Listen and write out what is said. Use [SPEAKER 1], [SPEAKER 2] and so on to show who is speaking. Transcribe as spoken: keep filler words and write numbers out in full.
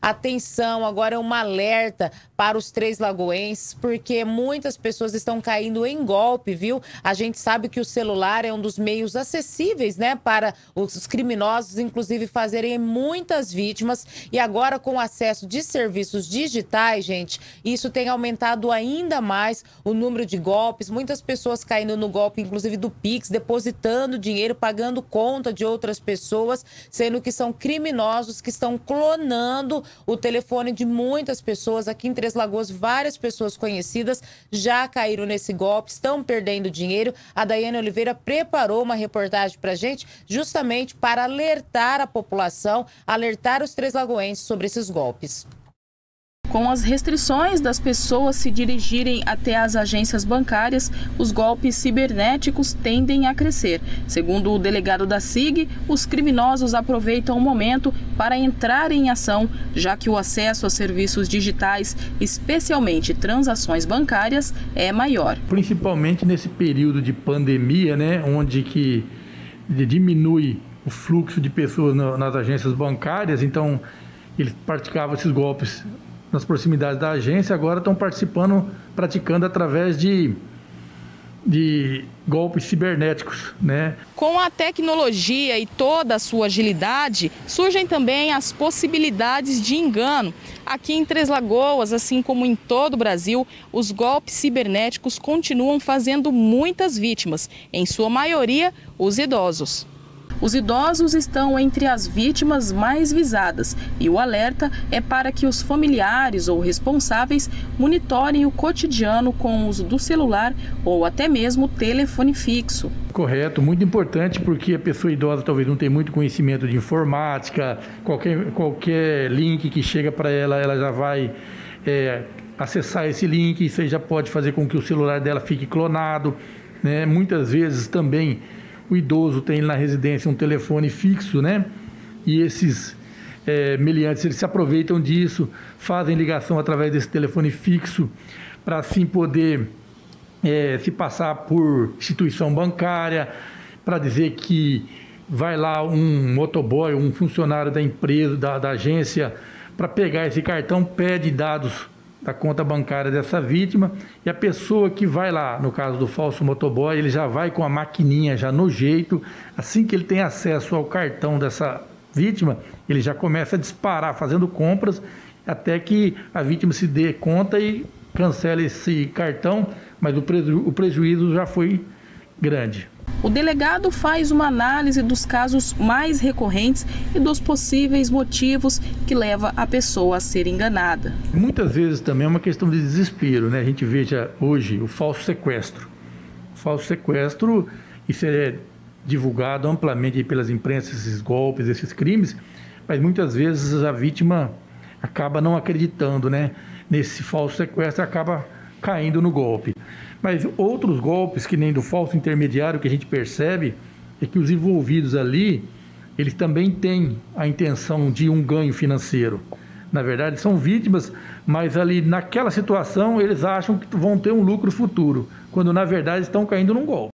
[SPEAKER 1] Atenção, agora é uma alerta para os Três Lagoenses, porque muitas pessoas estão caindo em golpe, viu? A gente sabe que o celular é um dos meios acessíveis, né, para os criminosos, inclusive, fazerem muitas vítimas. E agora, com o acesso de serviços digitais, gente, isso tem aumentado ainda mais o número de golpes. Muitas pessoas caindo no golpe, inclusive do Pix, depositando dinheiro, pagando conta de outras pessoas, sendo que são criminosos que estão clonando o telefone de muitas pessoas. Aqui em Três Lagoas, várias pessoas conhecidas já caíram nesse golpe, estão perdendo dinheiro. A Daiane Oliveira preparou uma reportagem para a gente, justamente para alertar a população, alertar os Três Lagoenses sobre esses golpes.
[SPEAKER 2] Com as restrições das pessoas se dirigirem até as agências bancárias, os golpes cibernéticos tendem a crescer. Segundo o delegado da S I G, os criminosos aproveitam o momento para entrar em ação, já que o acesso a serviços digitais, especialmente transações bancárias, é maior.
[SPEAKER 3] Principalmente nesse período de pandemia, né, onde que diminui o fluxo de pessoas nas agências bancárias, então eles praticavam esses golpes nas proximidades da agência, agora estão participando, praticando através de, de golpes cibernéticos, né?
[SPEAKER 2] Com a tecnologia e toda a sua agilidade, surgem também as possibilidades de engano. Aqui em Três Lagoas, assim como em todo o Brasil, os golpes cibernéticos continuam fazendo muitas vítimas, em sua maioria, os idosos. Os idosos estão entre as vítimas mais visadas e o alerta é para que os familiares ou responsáveis monitorem o cotidiano com o uso do celular ou até mesmo telefone fixo.
[SPEAKER 3] Correto, muito importante, porque a pessoa idosa talvez não tenha muito conhecimento de informática, qualquer, qualquer link que chega para ela, ela já vai é, acessar esse link, isso aí já pode fazer com que o celular dela fique clonado, né? Muitas vezes também o idoso tem na residência um telefone fixo, né? E esses é, meliantes, eles se aproveitam disso, fazem ligação através desse telefone fixo para assim poder é, se passar por instituição bancária, para dizer que vai lá um motoboy, um funcionário da empresa, da, da agência, para pegar esse cartão, pede dados da conta bancária dessa vítima, e a pessoa que vai lá, no caso do falso motoboy, ele já vai com a maquininha já no jeito, assim que ele tem acesso ao cartão dessa vítima, ele já começa a disparar fazendo compras, até que a vítima se dê conta e cancele esse cartão, mas o, preju o prejuízo já foi grande.
[SPEAKER 2] O delegado faz uma análise dos casos mais recorrentes e dos possíveis motivos que levam a pessoa a ser enganada.
[SPEAKER 3] Muitas vezes também é uma questão de desespero, né? A gente veja hoje o falso sequestro. O falso sequestro, isso é divulgado amplamente pelas imprensas, esses golpes, esses crimes, mas muitas vezes a vítima acaba não acreditando, né? Nesse falso sequestro, acaba caindo no golpe. Mas outros golpes, que nem do falso intermediário, que a gente percebe, é que os envolvidos ali, eles também têm a intenção de um ganho financeiro. Na verdade, são vítimas, mas ali naquela situação eles acham que vão ter um lucro futuro, quando na verdade estão caindo num golpe.